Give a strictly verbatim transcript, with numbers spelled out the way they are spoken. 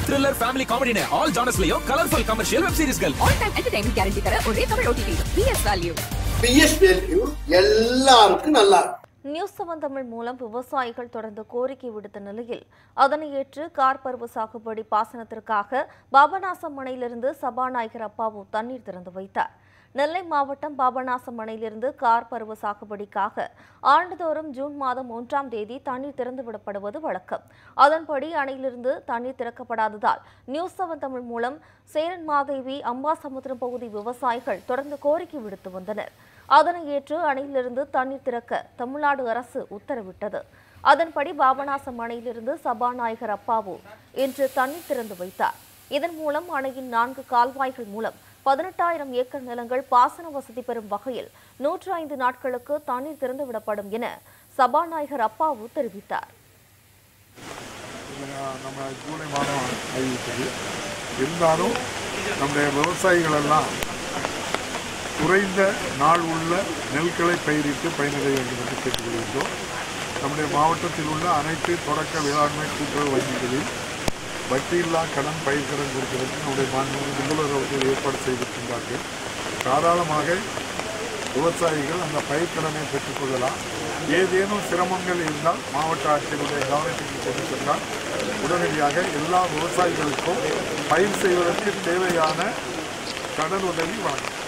thriller, family comedy ne all genres layo colorful commercial web series gal. All time entertainment guarantee tara ore Tamil O T T. P S Value. P S Value எல்லாருக்கும் நல்லா. News seven Tamil மூலம் விவசாயிகள் தொடர்ந்து கோரிக்கை விடுத்த நிலையில் அதனை ஏற்று கார் பருவ சாகுபடி பாசனத்திற்காக பாபநாசம் அணையிலிருந்து சபாநாயகர் அப்பாவு தண்ணீர் திறந்து வைத்தார். நெல்லை மாவட்டம் பாபநாசம் அணையிலிருந்து கார் பருவ சாகுபடிக்காக ஆண்டுதோறும் ஜூன் மாதம் ஒன்றாம் தேதி தண்ணீர் திறந்துவிடப்படுவது வழக்கம். அதன்படி அணையிலிருந்து தண்ணீர் திறக்கப்படாததால் நியூஸ் செவன் தமிழ் மூலம் சேரன் மாதேவி அம்பாசமுத்திரம் பகுதி விவசாயிகள் தொடர்ந்து கோரிக்கை விடுத்து வந்தனர். அதனை ஏற்று அணையிலிருந்து தண்ணீர் திறக்க தமிழ்நாடு அரசு உத்தரவிட்டது. அதன்படி பாபநாசம் அணையிலிருந்து சபாநாயகர் அப்பாவு இன்று தண்ணீர் திறந்து வைத்தார். இதன் மூலம் அணையின் நான்கு கால்வாய்கள் மூலம் பதினெட்டாயிரம் ஏக்கர் நிலங்கள் பாசன வசதி பெறும் வகையில் நூற்று ஐந்து நாட்களுக்கு தண்ணீர் திறந்துவிடப்படும் என சபாநாயகர் அப்பாவு தெரிவித்தார். நம்ம ஜூலை மாதம் அறிவித்தது இருந்தாலும் நம்முடைய விவசாயிகள் எல்லாம் குறைந்த நாள் உள்ள நெல்களை பயிரிட்டு பயனடைய வேண்டும் என்று கேட்டுக்கொள்கின்றோம். நம்முடைய மாவட்டத்தில் உள்ள அனைத்து தொடக்க வேளாண்மை கூட்டுறவு வங்கிகளில் வட்டியில்லா கடன் பயிர் கடன் கொடுப்பதற்கு நம்முடைய மாண்புமிகு முதல்வர் அவர்கள் ஏற்பாடு செய்திருக்கின்றார்கள். தாராளமாக விவசாயிகள் அந்த பயிர் கடனை பெற்றுக்கொள்ளலாம். ஏதேனும் சிரமங்கள் இருந்தால் மாவட்ட ஆட்சியருடைய கவனத்திற்கு கொண்டு சென்றால் உடனடியாக எல்லா விவசாயிகளுக்கும் பயிர் செய்வதற்கு தேவையான கடன் உதவி வழங்கும்.